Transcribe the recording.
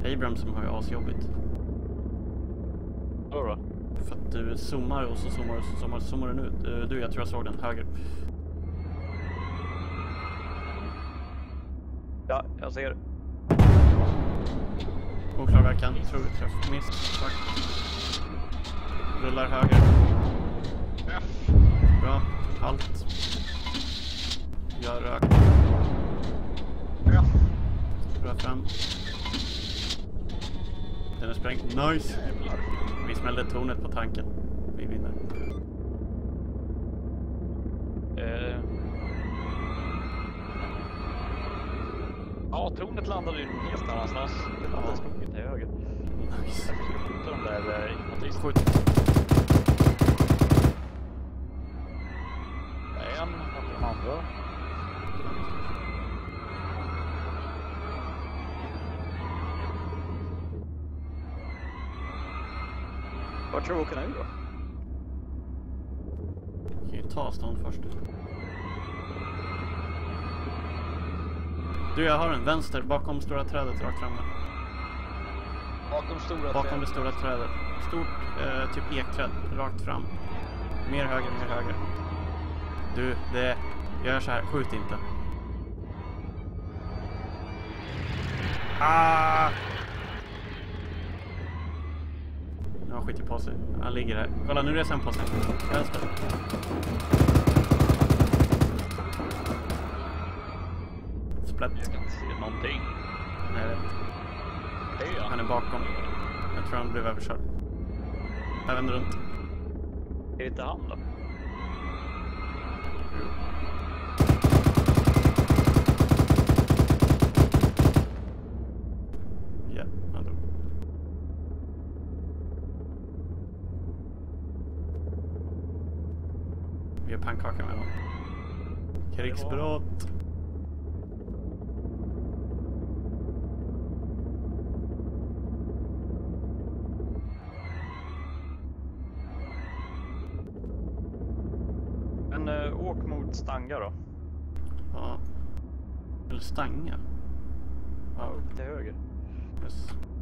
Abrams som har ju asjobbigt. Vadå? För att du zoomar och så zoomar och så zoomar den ut. Du, jag tror jag såg den höger. Ja, jag ser. Oklar verkan, tror du träff. Miss, tack. Rullar höger. Bra, halt. Gör rök. Rör fram. Den är sprängd. Nice! Vi smällde tornet på tanken. Vi vinner. Ja, tornet landade ju helt annanstans. Det landade skogen till höger. Nice. Jag fick skjuta de där infanteristerna. Skjut. En, och de andra. Vart tror du åka nu då? Vi kan ju ta stan först. Du, jag har en vänster bakom stora trädet rakt framme. Bakom stora Bakom det stora trädet. Stort, typ ekträd, rakt fram. Mer höger, mer höger. Du, det... Jag gör så här, skjut inte. Ah! Nu har han skitit på sig. Han ligger här. Kolla, nu reser han på sig. Vänster. Splätt. Jag kan inte se någonting. Nej, jag vet inte. Hej, ja. Han är bakom. Jag tror han blev överkörd. Jag vänder runt. Är det inte han då? Ja, han dog. Vi gör pannkaka med honom. Krigsbrott. Men åk mot Stanga då. Ja. Eller stanga. Ja, upp till höger. Yes.